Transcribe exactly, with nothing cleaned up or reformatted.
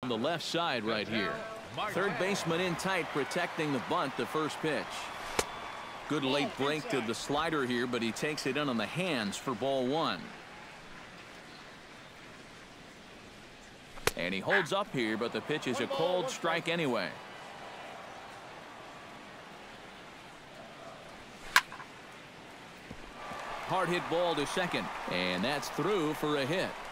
the left side right here. Third baseman in tight, protecting the bunt, the first pitch. Good late break to the slider here, but he takes it in on the hands for ball one. And he holds up here, but the pitch is a cold strike anyway. Hard hit ball to second, and that's through for a hit.